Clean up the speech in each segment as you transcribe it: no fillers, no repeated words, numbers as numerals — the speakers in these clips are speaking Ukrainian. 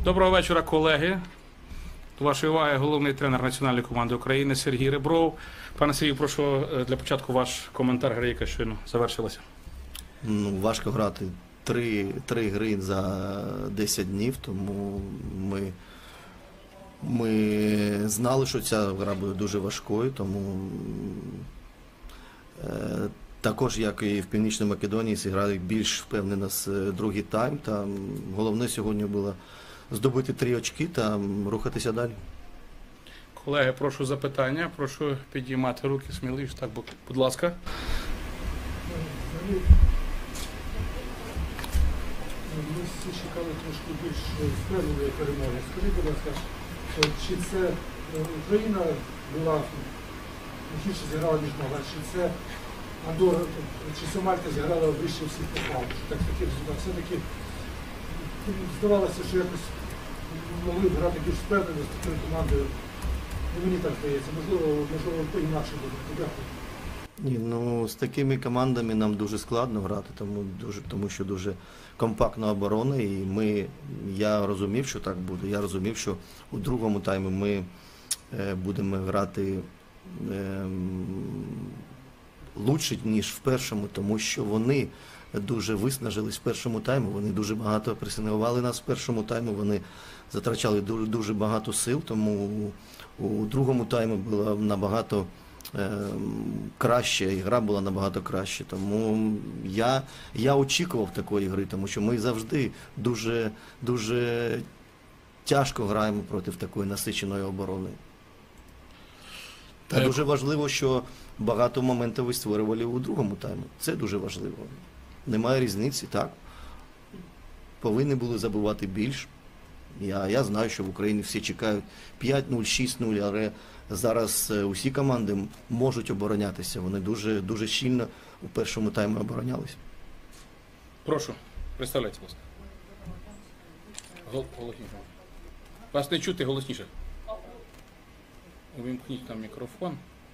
Доброго вечора, колеги. До вашої уваги головний тренер національної команди України Сергій Ребров. Пане Сергію, прошу для початку ваш коментар гри, яка щойно завершилася. Важко грати три гри за 10 днів, тому ми знали, що ця гра буде дуже важкою, тому також, як і в Північній Македонії, зіграли більш впевнено з другий тайм. Та головне сьогодні було здобути 3 очки та рухатися далі. Колеги, прошу запитання, прошу підіймати руки сміливіше. Так, будь ласка. Ми всі чекали трошки більш впевненої перемоги. Скажіть, будь ласка, чи це Україна була гірше зіграла, ніж могла, чи це Андора, чи Сомальта зіграла вище всіх похвал? Так, такий результат. Все-таки здавалося, що якось могли б грати більш впевнено з такою командою. Мені так здається, можливо, по-інакше буде. Дякую. Ні, з такими командами нам дуже складно грати, тому що дуже компактна оборона, і я розумів, що так буде. Я розумів, що у другому таймі ми будемо грати лучше, ніж в першому, тому що вони дуже виснажились в першому таймі, вони дуже багато пресингували нас в першому таймі, вони затрачали дуже багато сил, тому у другому таймі було набагато краще, і гра була набагато краще. Тому я очікував такої гри, тому що ми завжди дуже тяжко граємо проти такої насиченої оборони. Та дуже важливо, що багато моментів ви створювали у другому таймі. Це дуже важливо. Немає різниці, так. Повинні були забивати більш. Я знаю, що в Україні всі чекають 5-0, 6-0, але зараз усі команди можуть оборонятися. Вони дуже щільно у першому таймі оборонялися. Прошу, представляйте, будь ласка. Голосніше. Вас не чути, голосніше. Увімкніть там мікрофон.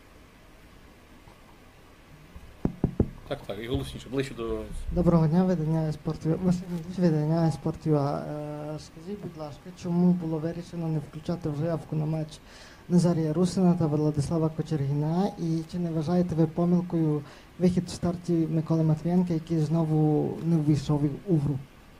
Так, і голосніше, ближче до... Доброго дня, видання «Спортвіа». Видання «Спортвіа». Скажіть, будь ласка, чому було вирішено не включати в заявку на матч Назарія Русина та Владислава Кочергіна? І чи не вважаєте ви помилкою вихід в старті Миколи Матвієнка, який знову не ввійшов у гру?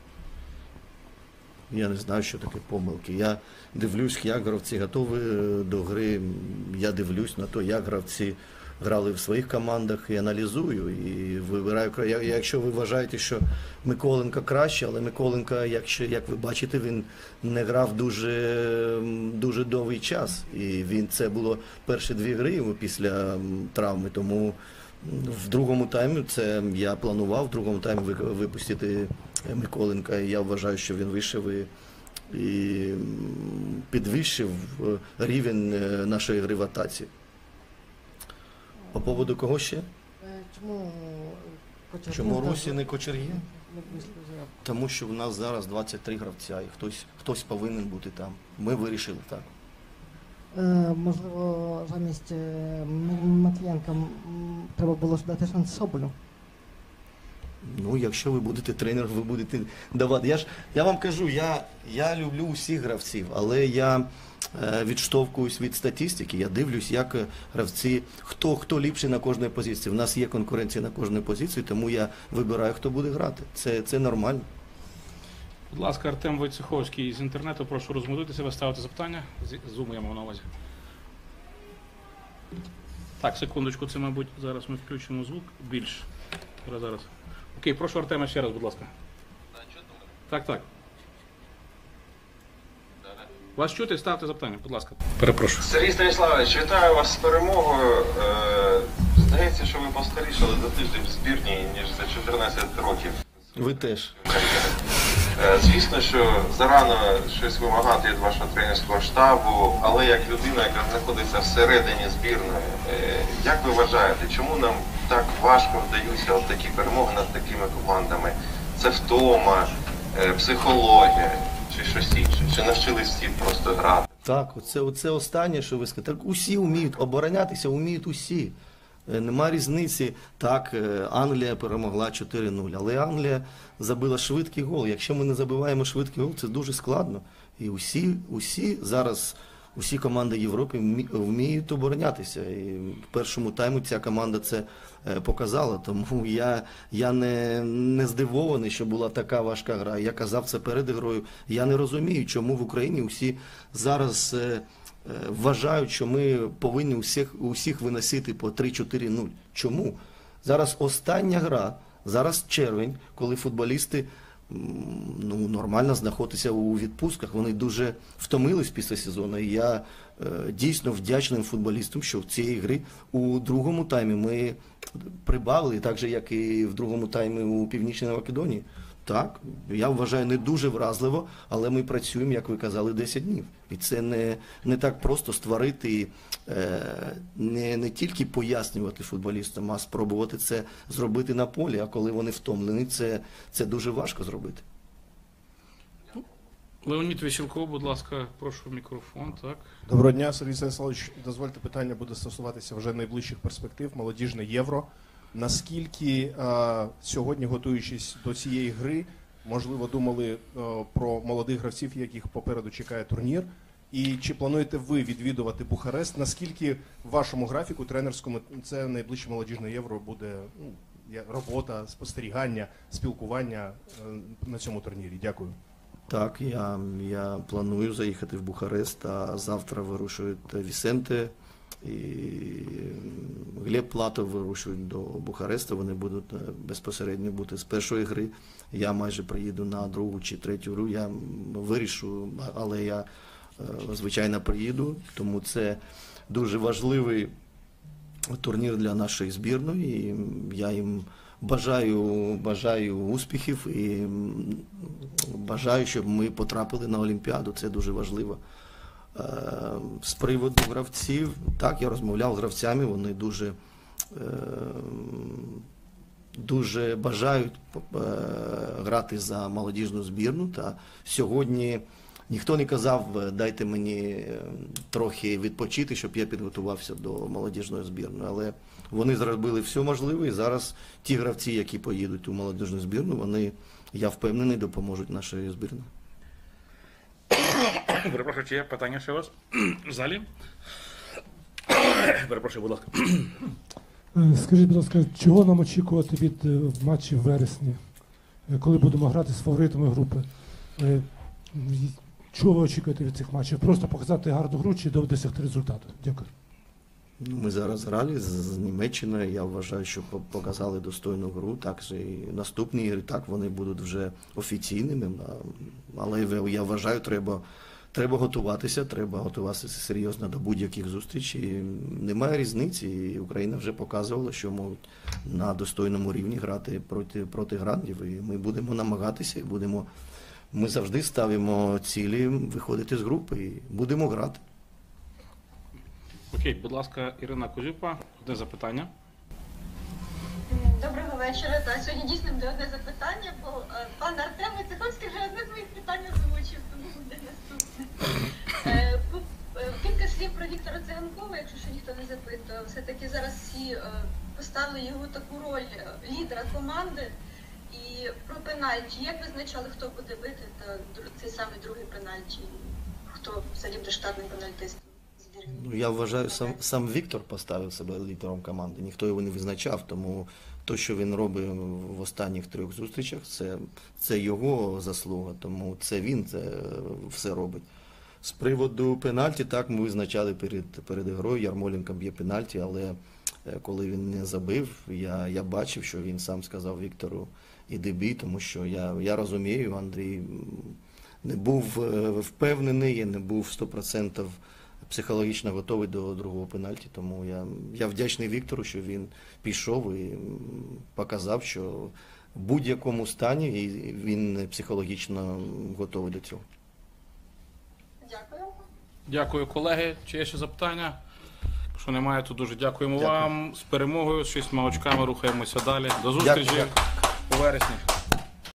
Я не знаю, що таке помилки. Я дивлюсь, як гравці готові до гри. Я дивлюсь на те, як гравці грали в своїх командах, і аналізую, і вибираю. Якщо ви вважаєте, що Миколенко краще, але Миколенко, як ви бачите, він не грав дуже довгий час. І це було перші 2 гри після травми, тому в другому таймі я планував в другому таймі випустити Миколенка, і я вважаю, що він вийшов і підвищив рівень нашої гри в атаці. По поводу кого ще? Чому Русін і Кочергін? Тому що в нас зараз 23 гравця, і хтось повинен бути там. Ми вирішили так. Можливо, замість Матвієнка треба було дати шанс Соболю? Якщо ви будете тренером, ви будете давати. Я вам кажу, я люблю усіх гравців, але я відштовхуюсь від статистики, я дивлюсь, як гравці, хто ліпший на кожній позиції. У нас є конкуренція на кожній позиції, тому я вибираю, хто буде грати. Це нормально. Будь ласка, Артем Войцеховський з інтернету, прошу розмовитися, ви ставите запитання. Зуму я мав на увазі. Так, секундочку, це, мабуть, зараз ми включимо звук більш. Зараз. Окей, прошу Артема ще раз, будь ласка. Так. Вас чути? Ставте запитання, будь ласка. Перепрошую. Сергій Станіславович, вітаю вас з перемогою. Здається, що ви постарішали за тиждень в збірні, ніж за 14 років. Ви теж. Звісно, що зарано щось вимагати від вашого тренерського штабу, але як людина, яка знаходиться всередині збірної, як ви вважаєте, чому нам так важко вдаються такі перемоги над такими командами? Це втома, психологія чи щось інше? Чи навчились всі просто грати? Так, оце останнє, що ви сказали. Так усі вміють оборонятися, вміють усі. Нема різниці. Так, Англія перемогла 4-0, але Англія забила швидкий гол. Якщо ми не забиваємо швидкий гол, це дуже складно. І усі зараз, усі команди Європи вміють оборонятися. І в першому таймі ця команда це показала. Тому я не здивований, що була така важка гра. Я казав це перед грою. Я не розумію, чому в Україні усі зараз вважають, що ми повинні усіх виносити по 3-4-0. Чому? Зараз остання гра, зараз червень, коли футболісти нормально знаходяться у відпустках. Вони дуже втомились після сезону. І я дійсно вдячний футболістам, що в цій грі у другому таймі ми прибавили, так же, як і в другому таймі у Північній Македонії. Так, я вважаю, не дуже вразливо, але ми працюємо, як ви казали, 10 днів. І це не так просто створити, не тільки пояснювати футболістам, а спробувати це зробити на полі. А коли вони втомлені, це дуже важко зробити. Леонід Веселков, будь ласка, прошу мікрофон. Так. Доброго дня, Сергій Станіславович. Дозвольте, питання буде стосуватися вже найближчих перспектив, молодіжне Євро. Наскільки сьогодні, готуючись до цієї гри, можливо, думали про молодих гравців, яких попереду чекає турнір? І чи плануєте ви відвідувати Бухарест? Наскільки в вашому графіку тренерському це найближче молодіжне Євро буде робота, спостерігання, спілкування на цьому турнірі? Дякую. Так, я планую заїхати в Бухарест, а завтра вирушують Вісенте і Глеб Платов вирушують до Бухареста. Вони будуть безпосередньо бути з першої гри. Я майже приїду на другу чи третю гру. Я вирішу, але я, звичайно, приїду. Тому це дуже важливий турнір для нашої збірної. І я їм бажаю успіхів і бажаю, щоб ми потрапили на Олімпіаду. Це дуже важливо. З приводу гравців, так, я розмовляв з гравцями, вони дуже бажають грати за молодіжну збірну. Та сьогодні ніхто не казав, дайте мені трохи відпочити, щоб я підготувався до молодіжної збірної. Але вони зробили все можливе, і зараз ті гравці, які поїдуть у молодіжну збірну, вони, я впевнений, допоможуть нашій збірні. Перепрошую, чи є питання ще у вас в залі? Перепрошую, будь ласка. Скажіть, будь ласка, чого нам очікувати від матчів в вересні, коли будемо грати з фаворитами групи? Чого ви очікуєте від цих матчів? Просто показати гарну гру чи досягти результату? Дякую. Ми зараз грали з Німеччиною, я вважаю, що показали достойну гру, так і наступні ігри, так, вони будуть вже офіційними, але я вважаю, треба готуватися серйозно до будь-яких зустрічей. Немає різниці, і Україна вже показувала, що можуть на достойному рівні грати проти грандів, і ми будемо намагатися, і ми завжди ставимо цілі виходити з групи, і будемо грати. Окей, будь ласка, Ірина Козюпа, одне запитання. Доброго вечора. Так, сьогодні дійсно буде одне запитання, бо пан Артем Войцеховський вже одне з моїх питань озвучив, тому буде наступне. Кілька слів про Віктора Циганкова, якщо ще ніхто не запитував. Все-таки зараз всі поставили його таку роль лідера команди. І про пенальті. Як визначали, хто буде бити, та цей самий другий пенальті? Хто сьогодні буде штатним пенальтистом? Я вважаю, сам Віктор поставив себе лідером команди, ніхто його не визначав, тому те, що він робить в останніх 3 зустрічах, це його заслуга, тому це він все робить. З приводу пенальті, так, ми визначали перед грою, Ярмоленко б'є пенальті, але коли він не забив, я бачив, що він сам сказав Віктору іди бій, тому що я розумію, Андрій не був впевнений, не був 100% психологічно готовий до другого пенальті, тому я вдячний Віктору, що він пішов і показав, що в будь-якому стані він психологічно готовий до цього. Дякую. Дякую, колеги. Чи є ще запитання? Якщо немає, то дуже дякуємо вам. З перемогою, з 6 очками рухаємося далі. До зустрічі у вересні.